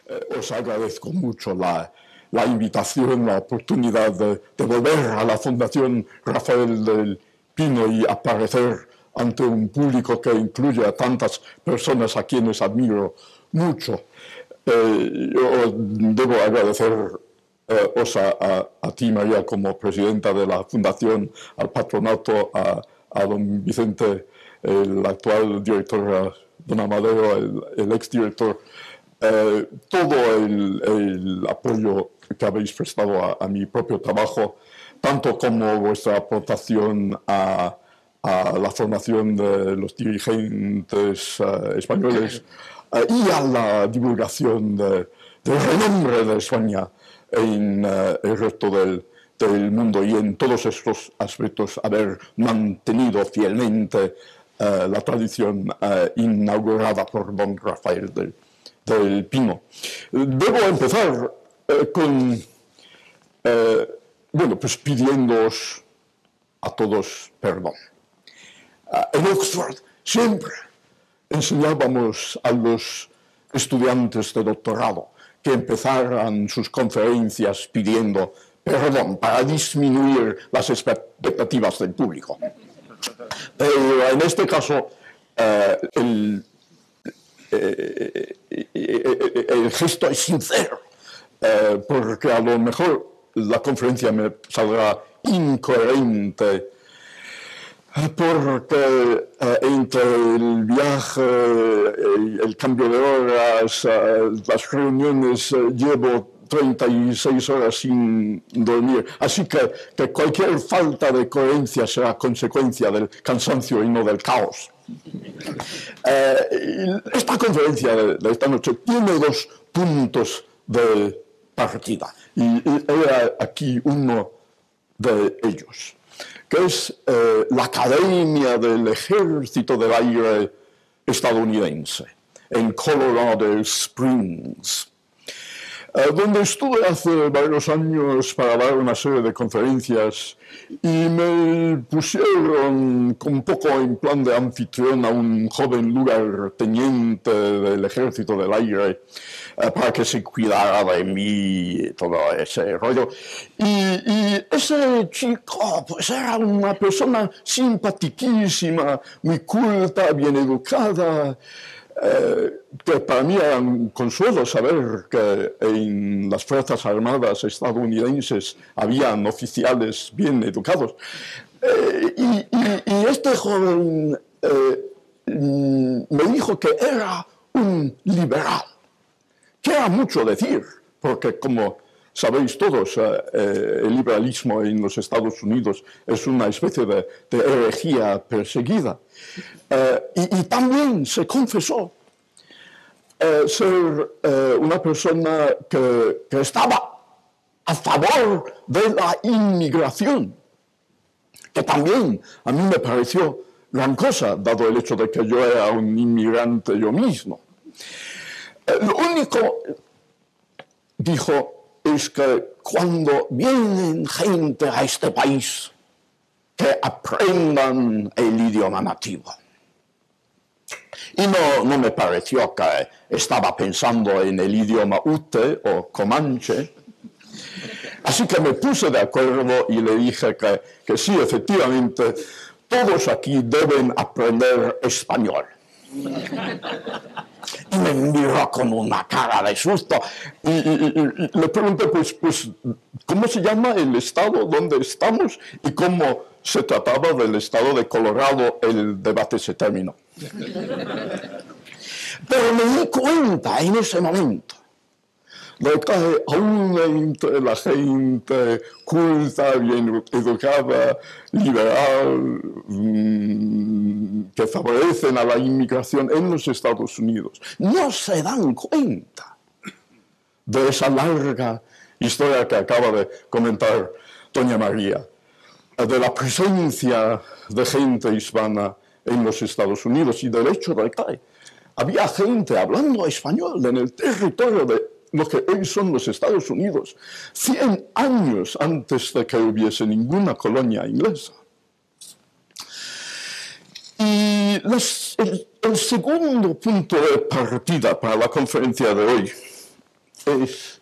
Os agradezco mucho la invitación, la oportunidad de volver a la Fundación Rafael del Pino y aparecer ante un público que incluye a tantas personas a quienes admiro mucho. Yo debo agradecer a ti, María, como presidenta de la Fundación, al patronato, a don Vicente, el actual director, don Amadeo, el exdirector, todo el apoyo que habéis prestado a mi propio trabajo, tanto como vuestra aportación a la formación de los dirigentes españoles y a la divulgación del renombre de España en el resto del mundo, y en todos estos aspectos haber mantenido fielmente la tradición inaugurada por don Rafael del Pino. Debo empezar pues pidiéndoos a todos perdón. En Oxford siempre enseñábamos a los estudiantes de doctorado que empezaran sus conferencias pidiendo perdón para disminuir las expectativas del público. Pero en este caso, el gesto es sincero, porque a lo mejor la conferencia me saldrá incoherente, porque entre el viaje, el cambio de horas, las reuniones, llevo 36 horas sin dormir. Así que cualquier falta de coherencia será consecuencia del cansancio y no del caos. Esta conferencia de esta noche tiene dos puntos de partida, y era aquí uno de ellos, que es la Academia del Ejército del Aire estadounidense, en Colorado Springs, donde estuve hace varios años para dar una serie de conferencias, y me pusieron un poco en plan de anfitrión a un joven lugarteniente del Ejército del Aire para que se cuidara de mí y todo ese rollo. Y ese chico pues era una persona simpaticísima, muy culta, bien educada, que para mí era un consuelo saber que en las Fuerzas Armadas estadounidenses habían oficiales bien educados. Y este joven me dijo que era un liberal, que era mucho decir, porque como sabéis todos, el liberalismo en los Estados Unidos es una especie de herejía perseguida. Y también se confesó ser una persona que estaba a favor de la inmigración, que también a mí me pareció gran cosa, dado el hecho de que yo era un inmigrante yo mismo. Lo único, dijo, es que cuando vienen gente a este país, que aprendan el idioma nativo. Y no me pareció que estaba pensando en el idioma Ute o Comanche. Así que me puse de acuerdo y le dije que sí, efectivamente, todos aquí deben aprender español. Y me miró con una cara de susto. Y le pregunté, pues, ¿cómo se llama el estado donde estamos? Y cómo se trataba del estado de Colorado, el debate se terminó. Pero me di cuenta en ese momento de que aún entre la gente culta, bien educada, liberal, que favorecen a la inmigración en los Estados Unidos, no se dan cuenta de esa larga historia que acaba de comentar doña María, de la presencia de gente hispana en los Estados Unidos y del hecho de que había gente hablando español en el territorio de lo que hoy son los Estados Unidos, 100 años antes de que hubiese ninguna colonia inglesa. Y el segundo punto de partida para la conferencia de hoy es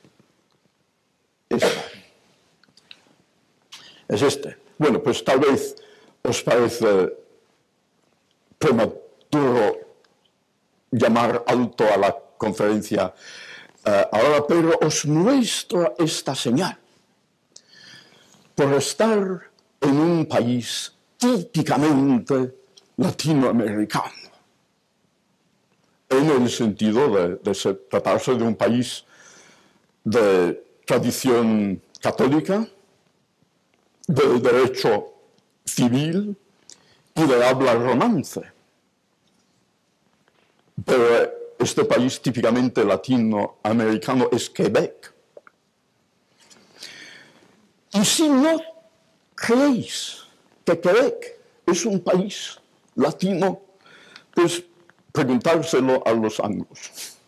este. Bueno, pues tal vez os parece prematuro llamar alto a la conferencia ahora, pero os muestro esta señal. Por estar en un país típicamente latinoamericano, en el sentido de tratarse de un país de tradición católica, de derecho civil y de habla romance. Pero este país típicamente latinoamericano es Quebec. Y si no creéis que Quebec es un país latino, pues preguntárselo a los anglos.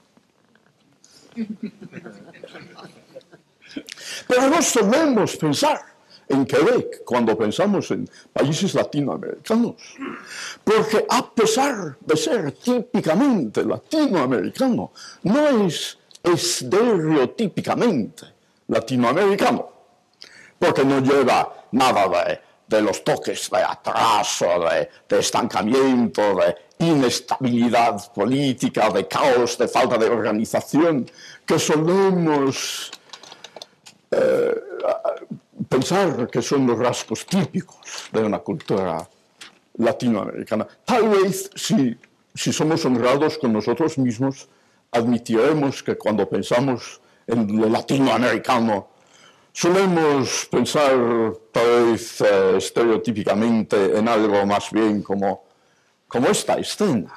Pero no solemos pensar en Quebec cuando pensamos en países latinoamericanos, porque a pesar de ser típicamente latinoamericano, no es estereotípicamente latinoamericano, porque no lleva nada de los toques de atraso, de estancamiento, de inestabilidad política, de caos, de falta de organización, que solemos pensar que son los rasgos típicos de una cultura latinoamericana. Tal vez, si somos honrados con nosotros mismos, admitiremos que cuando pensamos en lo latinoamericano, solemos pensar tal vez estereotípicamente en algo más bien como esta escena.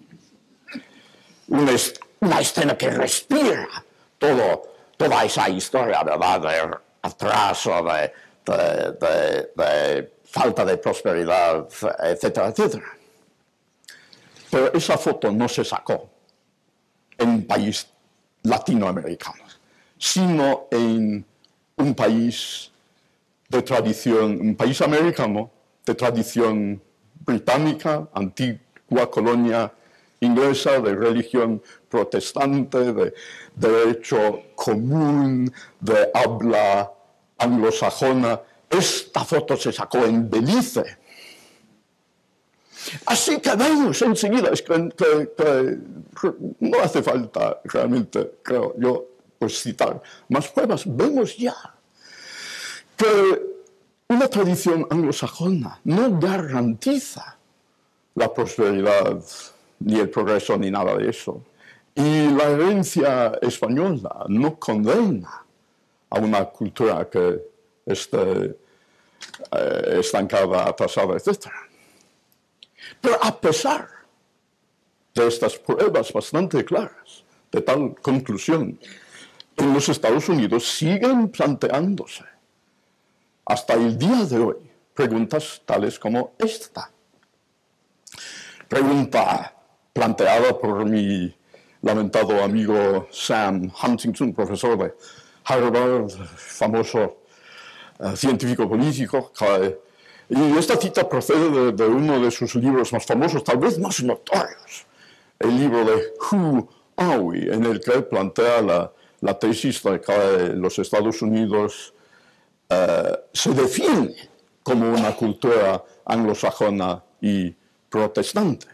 Una escena que respira toda esa historia, ¿verdad?, de atraso, de falta de prosperidad, etcétera, etcétera. Pero esa foto no se sacó en un país latinoamericano, sino en un país de tradición, un país americano de tradición británica, antigua colonia inglesa, de religión protestante, de derecho común, de habla anglosajona. Esta foto se sacó en Belice. Así que vemos enseguida, que no hace falta realmente, creo yo, pues citar más pruebas. Vemos ya que una tradición anglosajona no garantiza la prosperidad, ni el progreso, ni nada de eso. Y la herencia española no condena a una cultura que esté estancada, atrasada, etc. Pero a pesar de estas pruebas bastante claras, de tal conclusión, en los Estados Unidos siguen planteándose, hasta el día de hoy, preguntas tales como esta. Pregunta planteada por mi lamentado amigo Sam Huntington, profesor de Harvard, famoso científico político. Y esta cita procede de uno de sus libros más famosos, tal vez más notorios, el libro de Who Are We?, en el que plantea la tesis de que los Estados Unidos se define como una cultura anglosajona y protestante.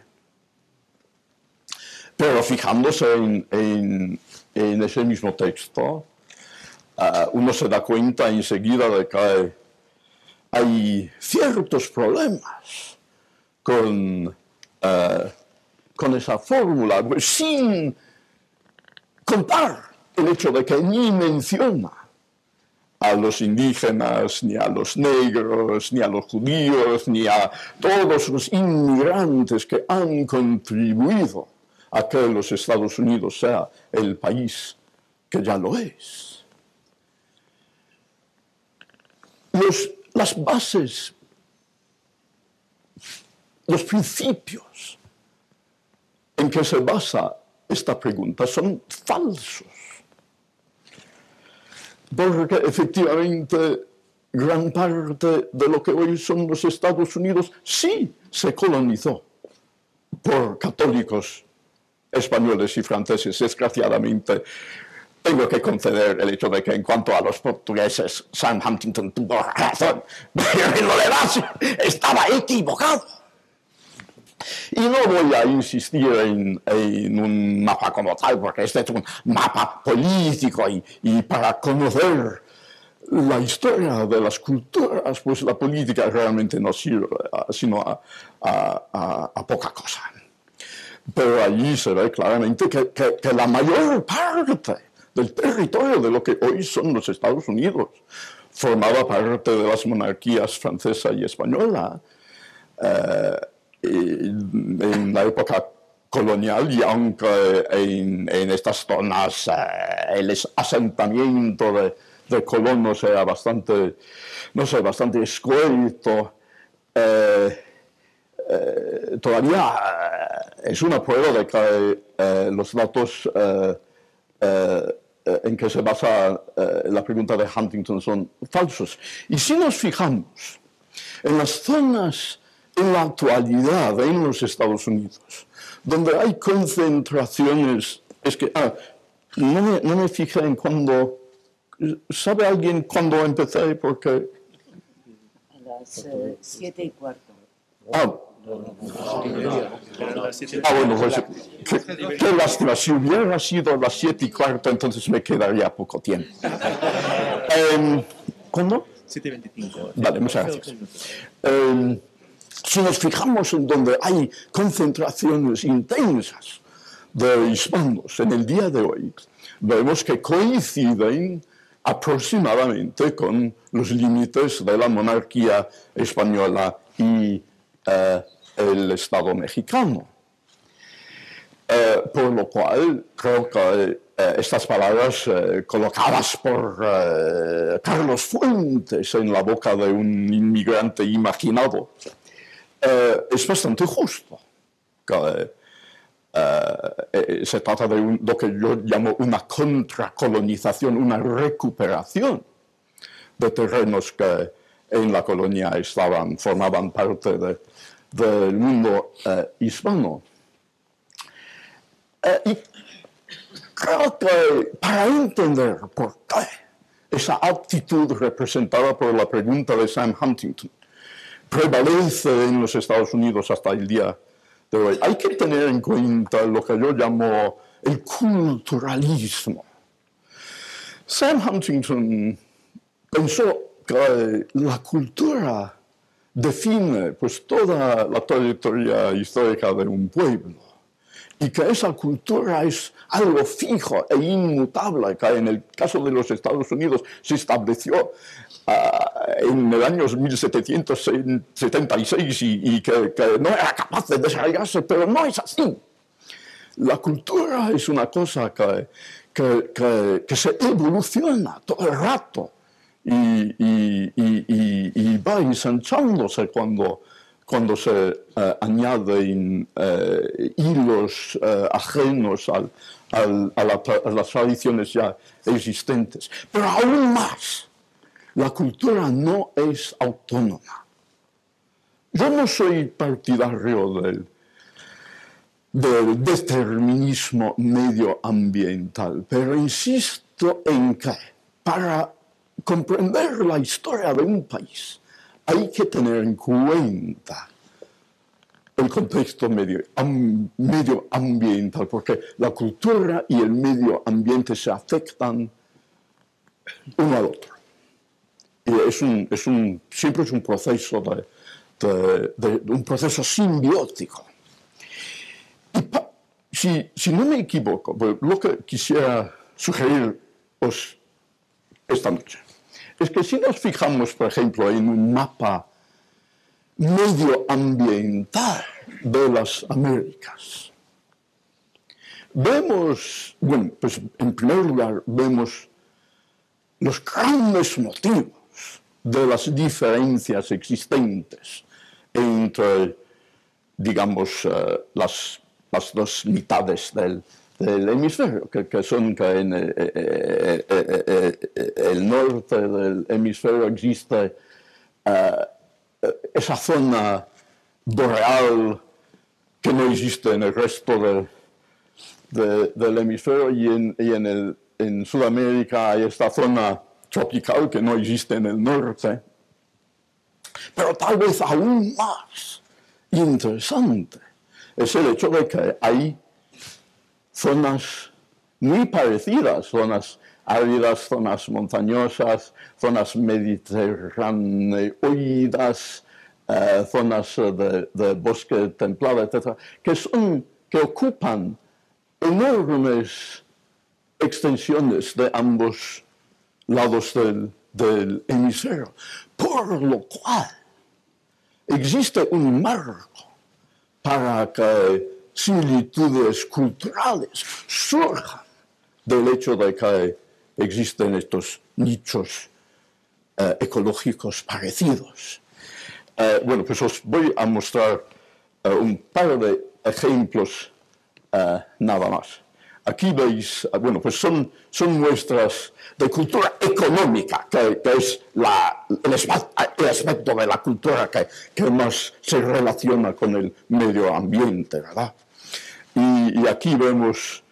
Pero fijándose en ese mismo texto, uno se da cuenta enseguida de que hay ciertos problemas con esa fórmula, sin contar el hecho de que ni menciona a los indígenas, ni a los negros, ni a los judíos, ni a todos los inmigrantes que han contribuido a que los Estados Unidos sea el país que ya lo es. Las bases, los principios en que se basa esta pregunta son falsos. Porque efectivamente gran parte de lo que hoy son los Estados Unidos sí se colonizó por católicos españoles y franceses. Desgraciadamente, tengo que conceder el hecho de que en cuanto a los portugueses, Sam Huntington tuvo razón, pero en lo demás estaba equivocado. Y no voy a insistir en un mapa como tal, porque este es un mapa político y para conocer la historia de las culturas, pues la política realmente no sirve sino a poca cosa. Pero allí se ve claramente que la mayor parte del territorio de lo que hoy son los Estados Unidos formaba parte de las monarquías francesa y española en la época colonial, y aunque en estas zonas el asentamiento de colonos era bastante, no sé, bastante escueto, todavía es una prueba de que los datos en que se basa la pregunta de Huntington son falsos. Y si nos fijamos en las zonas en la actualidad en los Estados Unidos, donde hay concentraciones, es que no me fijé en cuándo. ¿Sabe alguien cuándo empecé? Porque a las 7:15. Bueno, pues qué lástima. Si hubiera sido las 7:15, entonces me quedaría poco tiempo. ¿Cuándo? 7:25. Vale, muchas gracias. Si nos fijamos en donde hay concentraciones intensas de hispanos en el día de hoy, vemos que coinciden aproximadamente con los límites de la monarquía española y el Estado mexicano. Por lo cual, creo que estas palabras colocadas por Carlos Fuentes en la boca de un inmigrante imaginado es bastante justo. Se trata de lo que yo llamo una contracolonización, una recuperación de terrenos que en la colonia formaban parte del mundo hispano. Y creo que para entender por qué esa actitud representada por la pregunta de Sam Huntington prevalece en los Estados Unidos hasta el día de hoy, hay que tener en cuenta lo que yo llamo el culturalismo. Sam Huntington pensó que la cultura define pues toda la trayectoria histórica de un pueblo y que esa cultura es algo fijo e inmutable, que en el caso de los Estados Unidos se estableció en el año 1776 y que no era capaz de desarrollarse, pero no es así. La cultura es una cosa que se evoluciona todo el rato y va ensanchándose cuando se añaden hilos ajenos a las tradiciones ya existentes. Pero aún más, la cultura no es autónoma. Yo no soy partidario del determinismo medioambiental, pero insisto en que para comprender la historia de un país hay que tener en cuenta el contexto medioambiental, porque la cultura y el medio ambiente se afectan uno al otro. Y siempre es un proceso un proceso simbiótico. Y si no me equivoco, pues lo que quisiera sugeriros esta noche es que si nos fijamos, por ejemplo, en un mapa medioambiental de las Américas, vemos, bueno, pues en primer lugar vemos los grandes motivos de las diferencias existentes entre, digamos, las dos mitades del hemisferio, que son que en el norte del hemisferio existe esa zona boreal que no existe en el resto del hemisferio, y en en Sudamérica hay esta zona tropical que no existe en el norte, pero tal vez aún más interesante es el hecho de que hay zonas muy parecidas, zonas áridas, zonas montañosas, zonas mediterráneoidas, zonas de bosque templado, etc., que ocupan enormes extensiones de ambos lados del hemisferio, por lo cual existe un marco para que similitudes culturales surjan del hecho de que existen estos nichos ecológicos parecidos. Bueno, pues os voy a mostrar un par de ejemplos nada más. Aquí veis, bueno, pues son muestras de cultura económica, que es el aspecto de la cultura que más se relaciona con el medio ambiente, ¿verdad? Y aquí vemos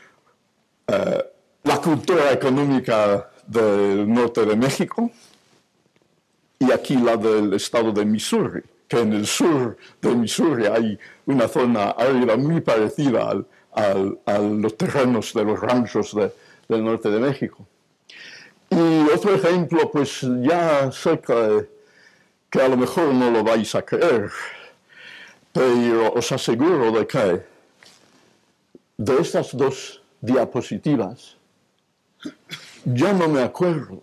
la cultura económica del norte de México y aquí la del estado de Missouri, que en el sur de Missouri hay una zona árida muy parecida a los terrenos de los ranchos del norte de México. Y otro ejemplo, pues ya sé que a lo mejor no lo vais a creer, pero os aseguro de que de estas dos diapositivas ya no me acuerdo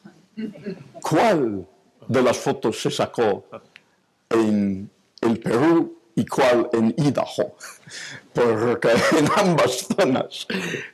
cuál de las fotos se sacó en el Perú y cuál en Idaho, porque en ambas zonas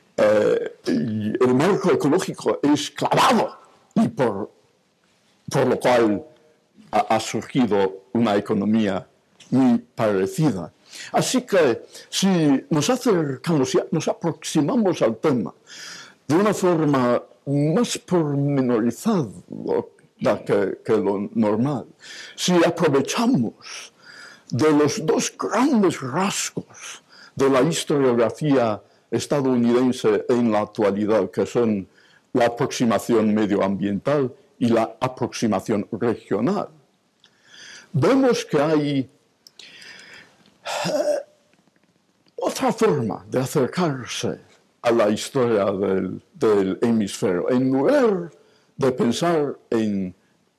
el marco ecológico es clavado y por lo cual ha surgido una economía muy parecida. Así que si nos acercamos, nos aproximamos al tema de una forma más pormenorizada que lo normal, si aprovechamos de los dos grandes rasgos de la historiografía estadounidense en la actualidad, que son la aproximación medioambiental y la aproximación regional, vemos que hay otra forma de acercarse a la historia del hemisferio. En lugar de pensar en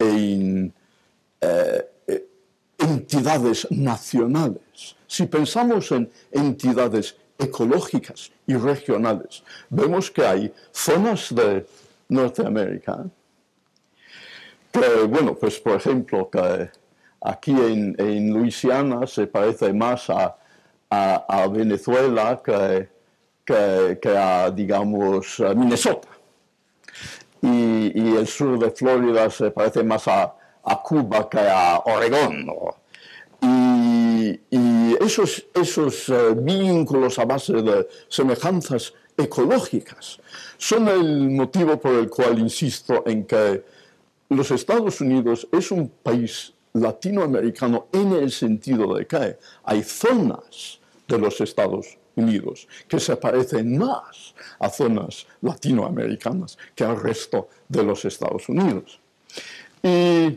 entidades nacionales, si pensamos en entidades ecológicas y regionales, vemos que hay zonas de Norteamérica que, bueno, pues por ejemplo, que aquí en Luisiana se parece más a Venezuela que a, digamos, a Minnesota. Y el sur de Florida se parece más a Cuba que a Oregón, ¿no? Y esos vínculos a base de semejanzas ecológicas son el motivo por el cual insisto en que los Estados Unidos es un país latinoamericano en el sentido de que hay zonas de los Estados Unidos que se parecen más a zonas latinoamericanas que al resto de los Estados Unidos. Y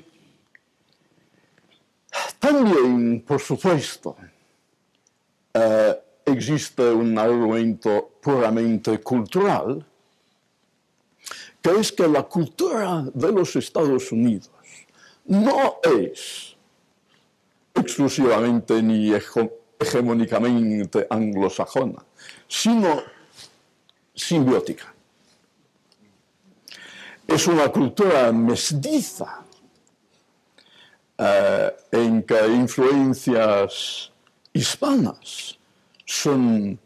también, por supuesto, existe un argumento puramente cultural, que es que la cultura de los Estados Unidos no es exclusivamente ni hegemónicamente anglosajona, sino simbiótica. Es una cultura mestiza en que influencias hispanas son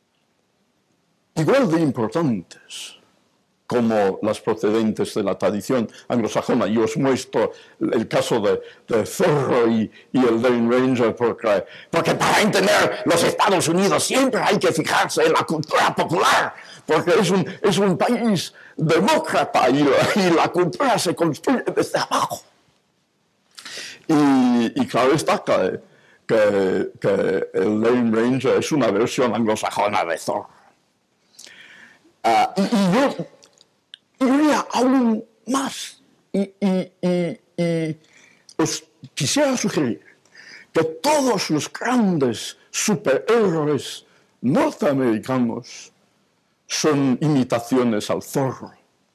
igual de importantes como las procedentes de la tradición anglosajona. Y os muestro el caso de Zorro y el Lone Ranger, porque para entender los Estados Unidos siempre hay que fijarse en la cultura popular, porque es un país demócrata y la cultura se construye desde abajo. Y claro está que el Lone Ranger es una versión anglosajona de Zorro. Y yo iría aún más y os quisiera sugerir que todos los grandes superhéroes norteamericanos son imitaciones al Zorro.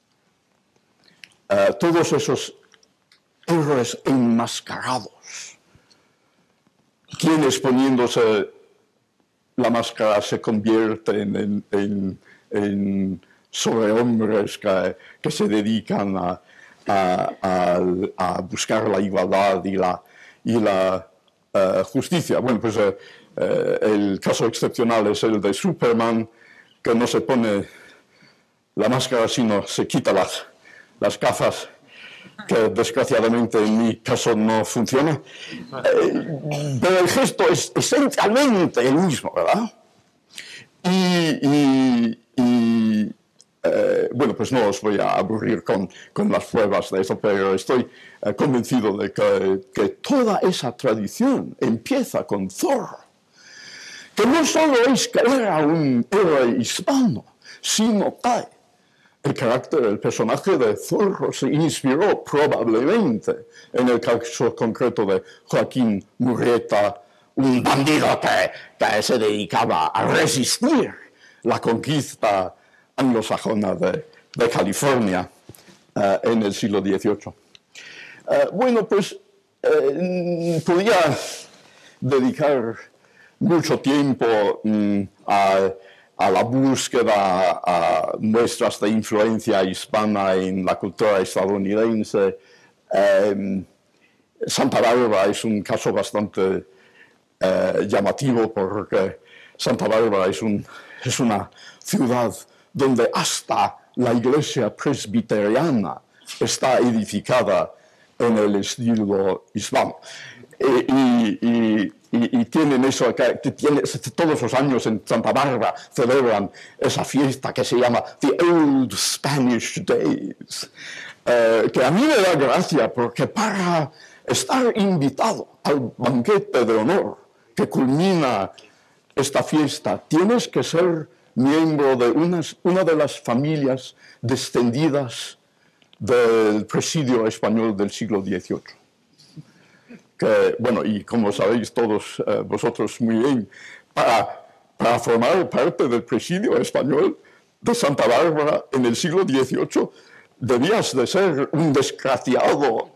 Todos esos héroes enmascarados, quienes poniéndose la máscara se convierten en sobrehombres que se dedican a buscar la igualdad y la justicia. Bueno, pues el caso excepcional es el de Superman, que no se pone la máscara, sino se quita las gafas, que desgraciadamente en mi caso no funciona. Pero el gesto es esencialmente el mismo, ¿verdad? Bueno, pues no os voy a aburrir con las pruebas de eso, pero estoy convencido de que toda esa tradición empieza con Zorro, que no solo es que era un héroe hispano, sino que el carácter del personaje de Zorro se inspiró probablemente en el caso concreto de Joaquín Murrieta, un bandido que se dedicaba a resistir la conquista anglosajona de California en el siglo XVIII. Bueno, pues podía dedicar mucho tiempo a la búsqueda a muestras de influencia hispana en la cultura estadounidense. Santa Bárbara es un caso bastante llamativo, porque Santa Bárbara es una ciudad donde hasta la iglesia presbiteriana está edificada en el estilo hispano. Y tienen eso, todos los años en Santa Bárbara celebran esa fiesta que se llama The Old Spanish Days, que a mí me da gracia, porque para estar invitado al banquete de honor que culmina esta fiesta, tienes que ser miembro de una de las familias descendidas del presidio español del siglo XVIII. Que, bueno, y como sabéis todos vosotros muy bien, para formar parte del presidio español de Santa Bárbara en el siglo XVIII, debías de ser un desgraciado,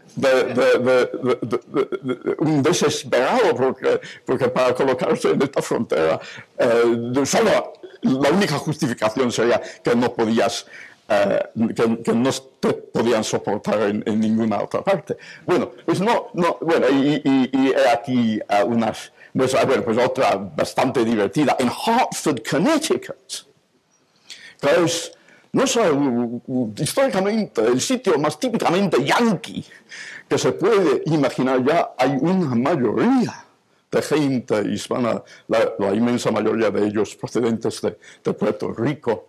un desesperado, porque para colocarse en esta frontera, solo la única justificación sería que no podías, que no te podían soportar en ninguna otra parte. Bueno, pues bueno, y aquí unas, pues otra bastante divertida, en Hartford, Connecticut, que es, no sé, históricamente el sitio más típicamente yankee que se puede imaginar. Ya hay una mayoría de gente hispana, la inmensa mayoría de ellos procedentes de Puerto Rico.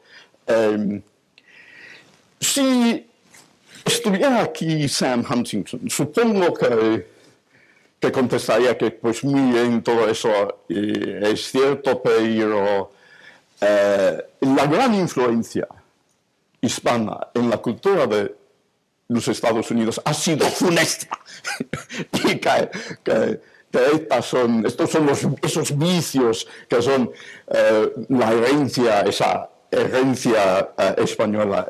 Si estuviera aquí Sam Huntington, supongo que contestaría que pues muy bien, todo eso es cierto, pero la gran influencia hispana en la cultura de los Estados Unidos ha sido funesta. Y estos son esos vicios que son la herencia, esa herencia española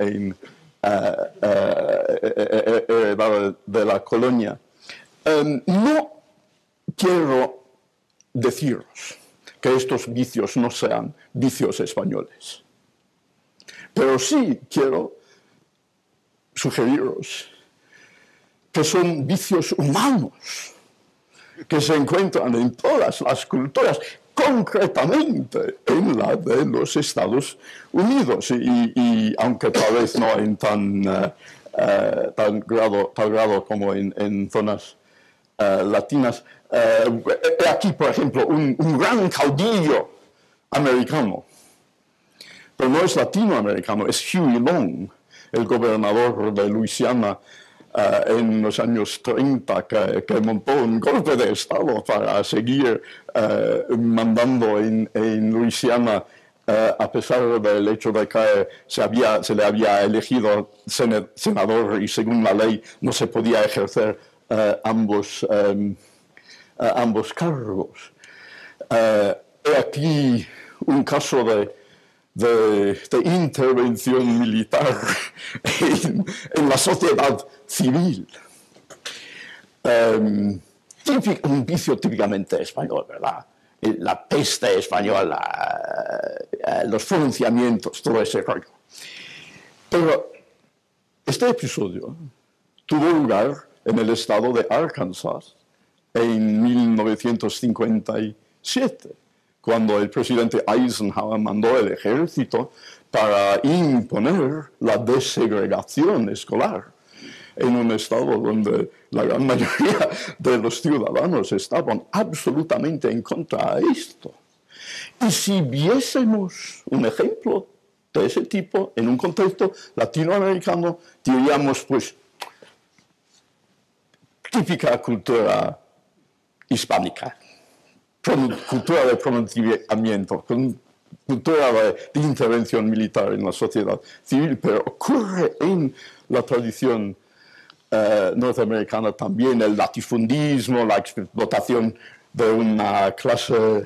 heredada de la colonia. No quiero deciros que estos vicios no sean vicios españoles, pero sí quiero sugeriros que son vicios humanos, que se encuentran en todas las culturas, concretamente en la de los Estados Unidos, y aunque tal vez no en tal grado como en zonas latinas. Aquí, por ejemplo, un gran caudillo americano, pero no es latinoamericano, es Huey Long, el gobernador de Luisiana en los años 30, que montó un golpe de Estado para seguir mandando en Luisiana a pesar del hecho de que se le había elegido senador y según la ley no se podía ejercer ambos cargos. He aquí un caso de intervención militar en la sociedad civil. Un vicio típicamente español, ¿verdad? La peste española, los pronunciamientos, todo ese rollo. Pero este episodio tuvo lugar en el estado de Arkansas en 1957, cuando el presidente Eisenhower mandó el ejército para imponer la desegregación escolar en un estado donde la gran mayoría de los ciudadanos estaban absolutamente en contra de esto. Y si viésemos un ejemplo de ese tipo en un contexto latinoamericano, diríamos, pues, típica cultura hispánica, cultura de pronunciamiento, cultura de intervención militar en la sociedad civil, pero ocurre en la tradición norteamericana también el latifundismo, la explotación de una clase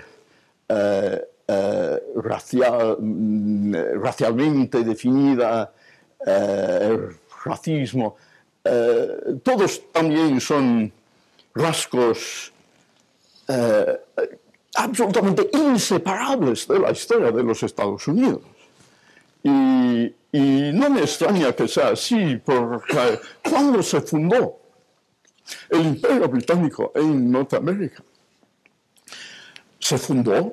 racialmente definida, el racismo. Todos también son rasgos absolutamente inseparables de la historia de los Estados Unidos. Y no me extraña que sea así, porque cuando se fundó el Imperio Británico en Norteamérica, se fundó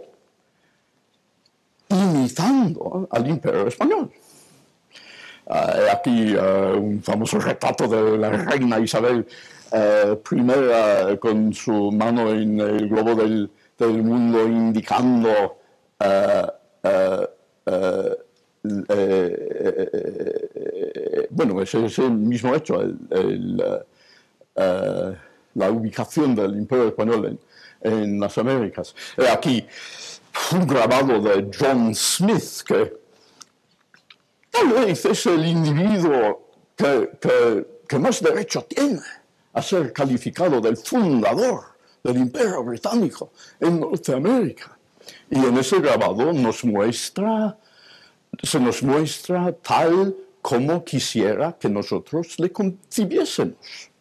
imitando al Imperio Español. Aquí un famoso retrato de la reina Isabel I con su mano en el globo del mundo indicando bueno, ese mismo hecho, la ubicación del Imperio Español en las Américas. Aquí un grabado de John Smith, que tal vez es el individuo que más derecho tiene a ser calificado del fundador del Imperio Británico en Norteamérica. Y en ese grabado se nos muestra tal como quisiera que nosotros le concibiésemos.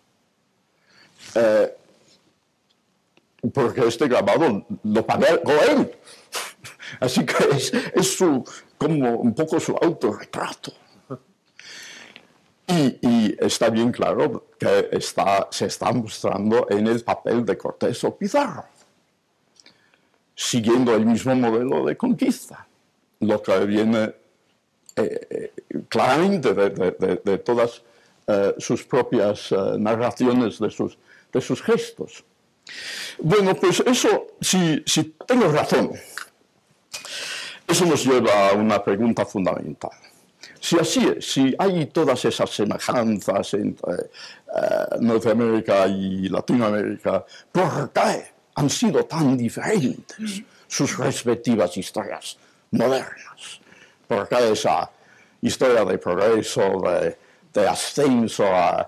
Porque este grabado lo pagó él. Así que es como un poco su autorretrato. Y está bien claro que se está mostrando en el papel de Cortés o Pizarro, siguiendo el mismo modelo de conquista, lo que viene claramente de todas sus propias narraciones, de sus gestos. Bueno, pues eso, si tengo razón, eso nos lleva a una pregunta fundamental. Si así es, si hay todas esas semejanzas entre Norteamérica y Latinoamérica, ¿por qué han sido tan diferentes sus respectivas historias modernas? ¿Por qué esa historia de progreso, de ascenso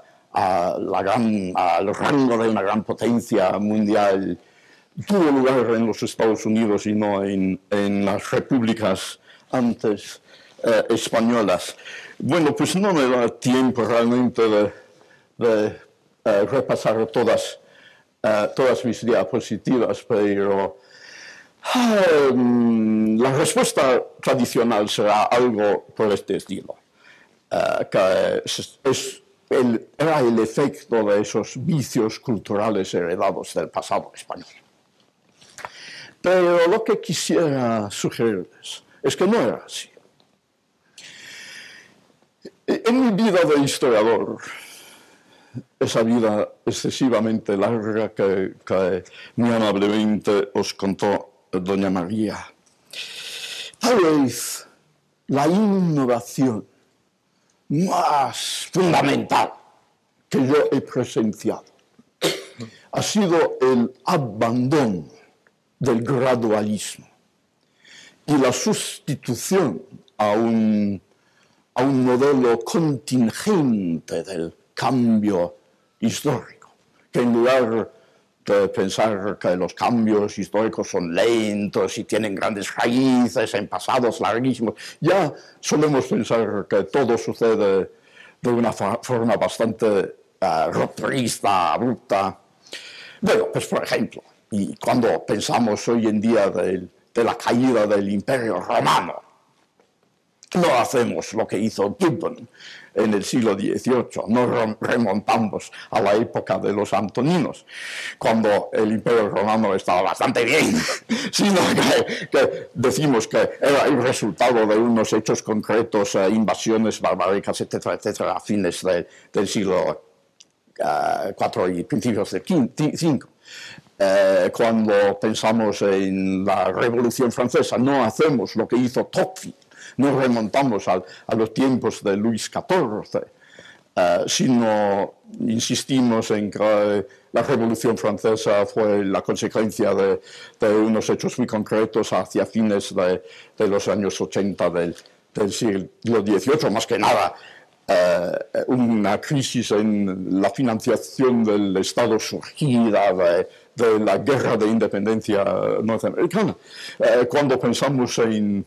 al rango de una gran potencia mundial tuvo lugar en los Estados Unidos y no en las repúblicas antes españolas? Bueno, pues no me da tiempo realmente de repasar todas mis diapositivas, pero la respuesta tradicional será algo por este estilo, que era el efecto de esos vicios culturales heredados del pasado español. Pero lo que quisiera sugerirles es que no era así. En mi vida de historiador, esa vida excesivamente larga que muy amablemente os contó doña María, tal vez la innovación más fundamental que yo he presenciado ha sido el abandono del gradualismo y la sustitución a un modelo contingente del cambio histórico, que en lugar de pensar que los cambios históricos son lentos y tienen grandes raíces en pasados larguísimos, ya solemos pensar que todo sucede de una forma bastante rupturista, abrupta. Bueno, pues por ejemplo, y cuando pensamos hoy en día de la caída del Imperio Romano, no hacemos lo que hizo Gibbon en el siglo XVIII, no remontamos a la época de los antoninos, cuando el Imperio Romano estaba bastante bien, sino que decimos que era el resultado de unos hechos concretos, invasiones barbáricas, etcétera, etcétera, a fines del siglo IV y principios del V. Cuando pensamos en la Revolución Francesa, no hacemos lo que hizo Tocqueville, no remontamos a los tiempos de Luis XIV, sino insistimos en que la Revolución Francesa fue la consecuencia de unos hechos muy concretos hacia fines de los años 80 del siglo XVIII, más que nada una crisis en la financiación del Estado surgida de la guerra de independencia norteamericana. Cuando pensamos en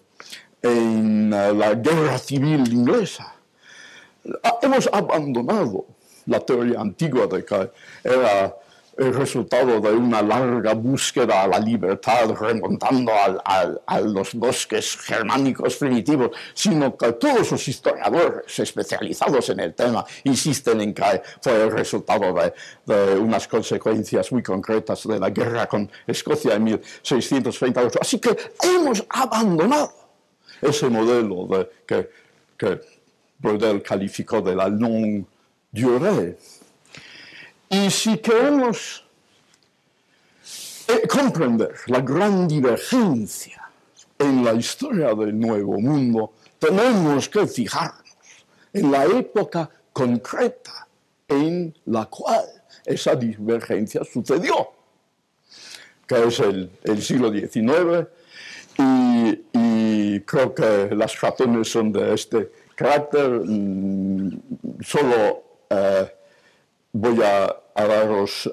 la guerra civil inglesa, hemos abandonado la teoría antigua de que era el resultado de una larga búsqueda a la libertad remontando a los bosques germánicos primitivos, sino que todos los historiadores especializados en el tema insisten en que fue el resultado de unas consecuencias muy concretas de la guerra con Escocia en 1638. Así que hemos abandonado ese modelo que Braudel calificó de la longue durée. Y si queremos comprender la gran divergencia en la historia del Nuevo Mundo, tenemos que fijarnos en la época concreta en la cual esa divergencia sucedió, que es el siglo XIX, y creo que las razones son de este carácter. Solo voy a daros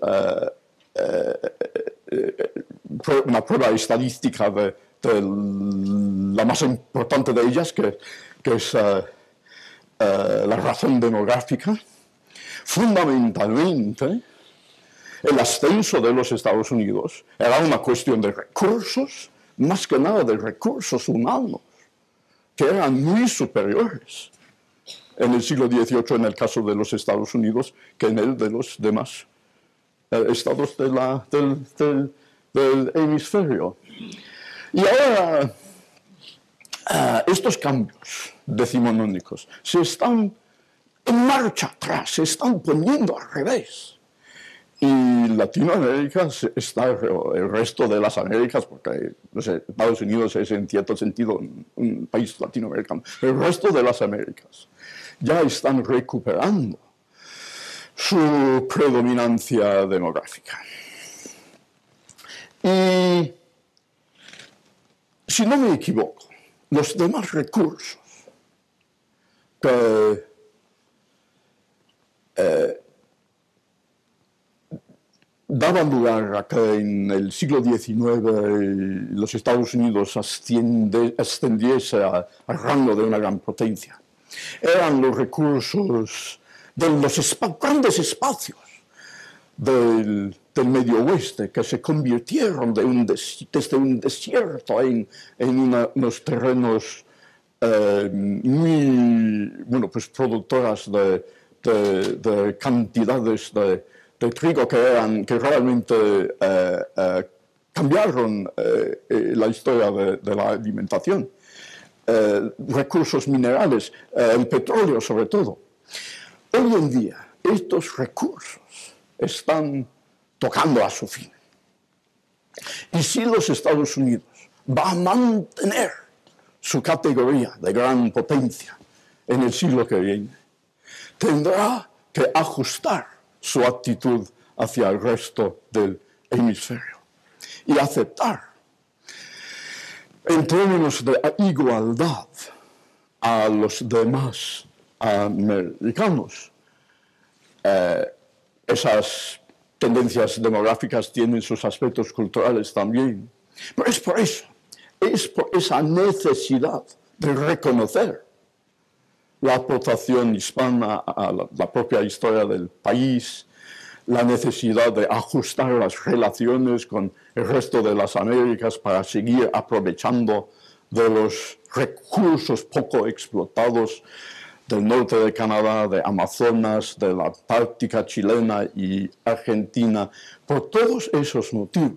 una prueba estadística de la más importante de ellas, que es la razón demográfica. Fundamentalmente, el ascenso de los Estados Unidos era una cuestión de recursos, más que nada de recursos humanos, que eran muy superiores en el siglo XVIII en el caso de los Estados Unidos que en el de los demás estados del hemisferio. Y ahora estos cambios decimonónicos se están en marcha atrás, se están poniendo al revés. Y Latinoamérica está, el resto de las Américas, porque Estados Unidos es en cierto sentido un país latinoamericano, el resto de las Américas ya están recuperando su predominancia demográfica. Y si no me equivoco, los demás recursos que daban lugar a que en el siglo XIX los Estados Unidos ascendiese al rango de una gran potencia. Eran los recursos de los grandes espacios del Medio Oeste que se convirtieron desde un desierto en unos terrenos muy, bueno, pues productoras de cantidades de trigo que realmente cambiaron la historia de la alimentación. Recursos minerales, el petróleo sobre todo. Hoy en día estos recursos están tocando a su fin. Y si los Estados Unidos va a mantener su categoría de gran potencia en el siglo que viene, tendrá que ajustar su actitud hacia el resto del hemisferio y aceptar en términos de igualdad a los demás americanos. Esas tendencias demográficas tienen sus aspectos culturales también. Pero es por esa necesidad de reconocer la aportación hispana a la propia historia del país, la necesidad de ajustar las relaciones con el resto de las Américas para seguir aprovechando de los recursos poco explotados del norte de Canadá, de Amazonas, de la Antártica chilena y Argentina. Por todos esos motivos,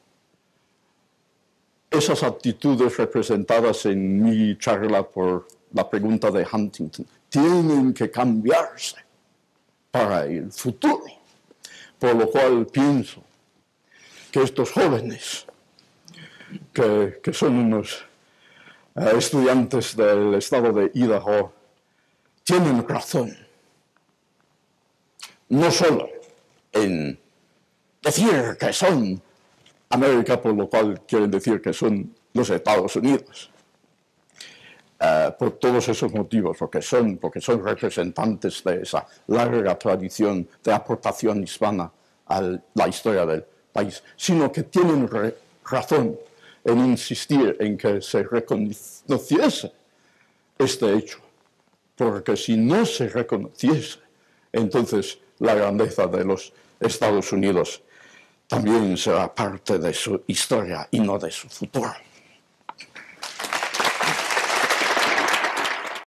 esas actitudes representadas en mi charla por la pregunta de Huntington tienen que cambiarse para el futuro. Por lo cual pienso que estos jóvenes, que son unos estudiantes del estado de Idaho, tienen razón. No solo en decir que son América, por lo cual quieren decir que son los Estados Unidos. Por todos esos motivos, porque son representantes de esa larga tradición de aportación hispana a la historia del país, sino que tienen razón en insistir en que se reconociese este hecho, porque si no se reconociese, entonces la grandeza de los Estados Unidos también será parte de su historia y no de su futuro.